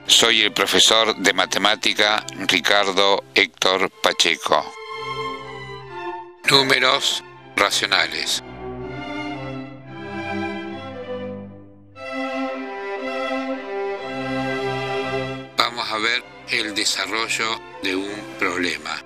Soy el profesor de matemática Ricardo Héctor Pacheco. Números racionales. Vamos a ver el desarrollo de un problema.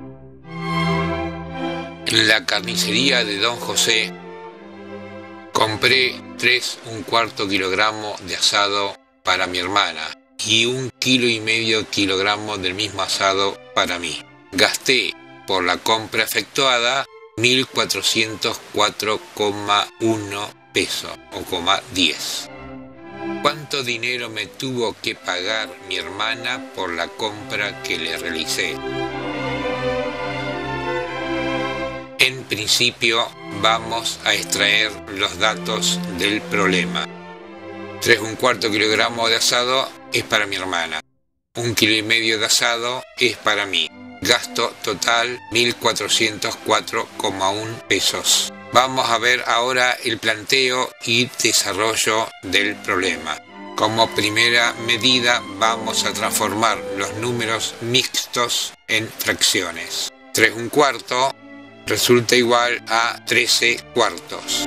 En la carnicería de Don José compré 3¼ kilogramo de asado para mi hermana y 1,5 kilogramos del mismo asado para mí. Gasté por la compra efectuada 1.404,1 pesos o 10. ¿Cuánto dinero me tuvo que pagar mi hermana por la compra que le realicé? En principio vamos a extraer los datos del problema. 3¼ kilogramo de asado es para mi hermana. 1,5 kilos de asado es para mí. Gasto total 1.404,1 pesos. Vamos a ver ahora el planteo y desarrollo del problema. Como primera medida vamos a transformar los números mixtos en fracciones. 3¼ resulta igual a 13/4.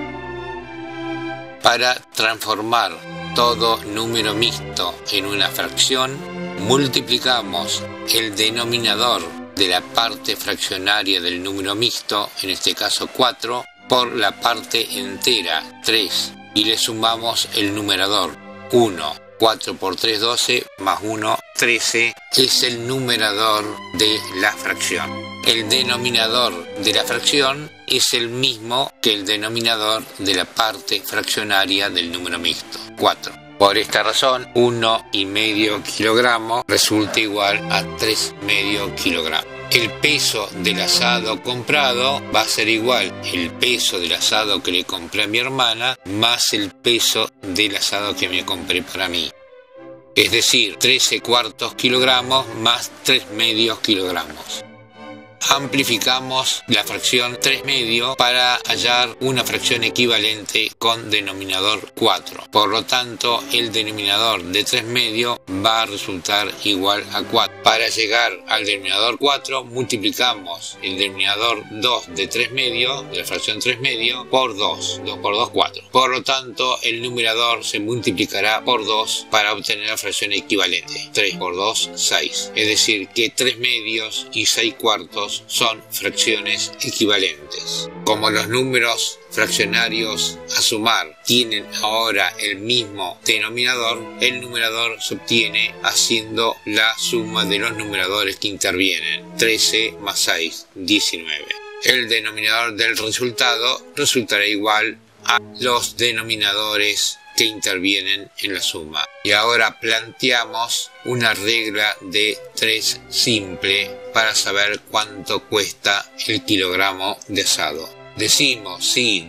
Para transformar todo número mixto en una fracción, multiplicamos el denominador de la parte fraccionaria del número mixto, en este caso 4, por la parte entera, 3, y le sumamos el numerador, 1. 4 por 3, 12, más 1, 13, es el numerador de la fracción. El denominador de la fracción es el mismo que el denominador de la parte fraccionaria del número mixto, 4. Por esta razón, 1,5 kilogramos resulta igual a 3,5 kilogramos. El peso del asado comprado va a ser igual el peso del asado que le compré a mi hermana más el peso del asado que me compré para mí. Es decir, 13/4 kilogramos más 3,5 kilogramos. Amplificamos la fracción 3,5 para hallar una fracción equivalente con denominador 4. Por lo tanto, el denominador de 3,5 va a resultar igual a 4. Para llegar al denominador 4, multiplicamos el denominador 2 de 3,5, de la fracción 3,5, por 2. 2 por 2, 4. Por lo tanto, el numerador se multiplicará por 2 para obtener la fracción equivalente. 3 por 2, 6. Es decir, que 3,5 y 6/4 son fracciones equivalentes. Como los números fraccionarios a sumar tienen ahora el mismo denominador, el numerador se obtiene haciendo la suma de los numeradores que intervienen. 13 más 6, 19. El denominador del resultado resultará igual a los denominadores que intervienen en la suma. Y ahora planteamos una regla de 3 simple para saber cuánto cuesta el kilogramo de asado. Decimos si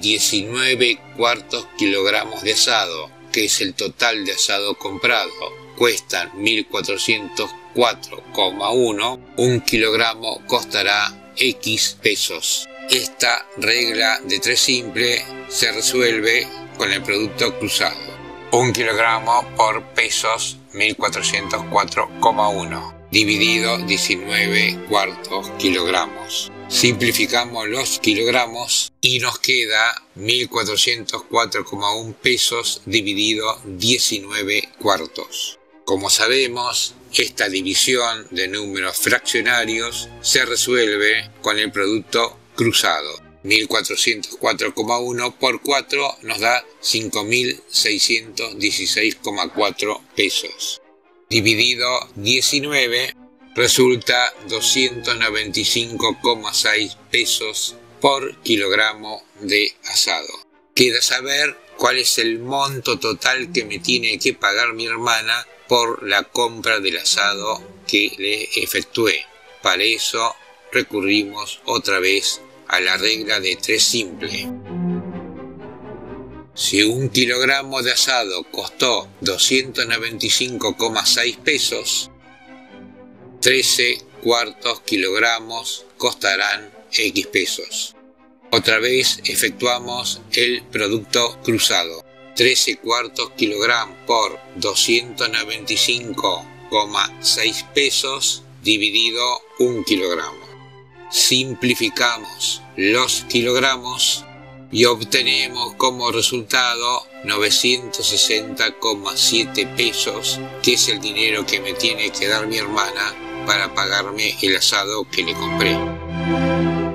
19/4 kilogramos de asado, que es el total de asado comprado, cuestan 1.404,1, 1 kilogramo costará X pesos. Esta regla de 3 simple se resuelve con el producto cruzado. 1 kilogramo por pesos 1.404,1 dividido 19/4 kilogramos. Simplificamos los kilogramos y nos queda 1.404,1 pesos dividido 19/4. Como sabemos, esta división de números fraccionarios se resuelve con el producto cruzado. 1.404,1 por 4 nos da 5.616,4 pesos. Dividido 19 resulta 295,6 pesos por kilogramo de asado. Queda saber cuál es el monto total que me tiene que pagar mi hermana por la compra del asado que le efectué. Para eso recurrimos otra vez a la regla de 3 simple. Si 1 kilogramo de asado costó 295,6 pesos, 13/4 kilogramos costarán X pesos. Otra vez efectuamos el producto cruzado. 13/4 kilogramos por 295 1,6 pesos dividido 1 kilogramo. Simplificamos los kilogramos y obtenemos como resultado 960,7 pesos, que es el dinero que me tiene que dar mi hermana para pagarme el asado que le compré.